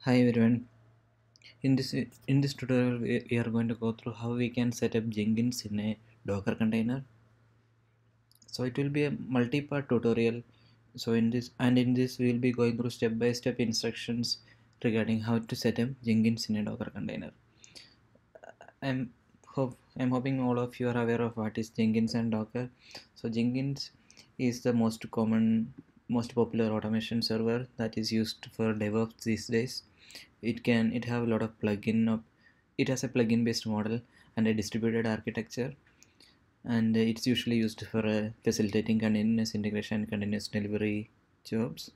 Hi everyone. In this tutorial, we are going to go through how we can set up Jenkins in a Docker container. So it will be a multi-part tutorial. So in this we will be going through step-by-step instructions regarding how to set up Jenkins in a Docker container. I'm hoping all of you are aware of what is Jenkins and Docker. So Jenkins is the most popular automation server that is used for DevOps these days. It have a lot of it has a plugin based model and a distributed architecture, and it's usually used for facilitating continuous integration and continuous delivery jobs.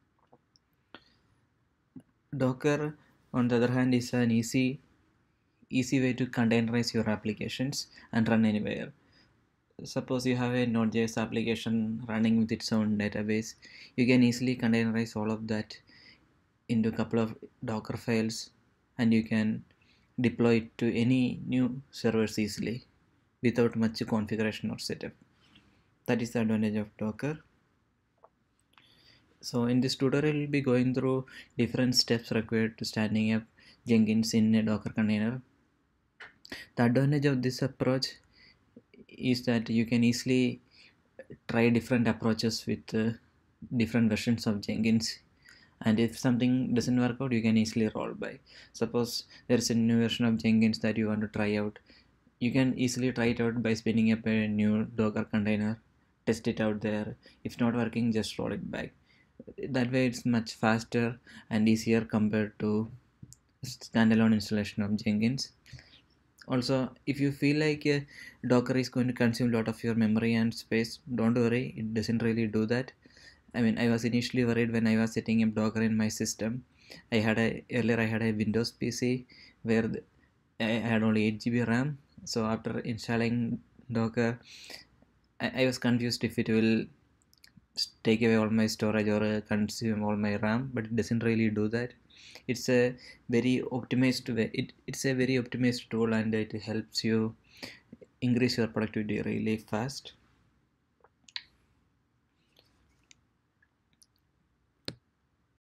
Docker, on the other hand, is an easy way to containerize your applications and run anywhere. Suppose you have a Node.js application running with its own database, you can easily containerize all of that into a couple of Docker files, and you can deploy it to any new servers easily without much configuration or setup. That is the advantage of Docker. So in this tutorial, we'll be going through different steps required to standing up Jenkins in a Docker container. The advantage of this approach is that you can easily try different approaches with different versions of Jenkins, and if something doesn't work out, you can easily roll by. Suppose there's a new version of Jenkins that you want to try out, you can easily try it out by spinning up a new Docker container, test it out there. If not working, just roll it back. That way it's much faster and easier compared to standalone installation of Jenkins. Also, if you feel like Docker is going to consume a lot of your memory and space, don't worry, it doesn't really do that. I mean, I was initially worried when I was setting up Docker in my system. Earlier I had a Windows PC where I had only 8 GB RAM. So after installing Docker, I was confused if it will take away all my storage or consume all my RAM, but it doesn't really do that. It's a very optimized way. It's a very optimized tool, and it helps you increase your productivity really fast.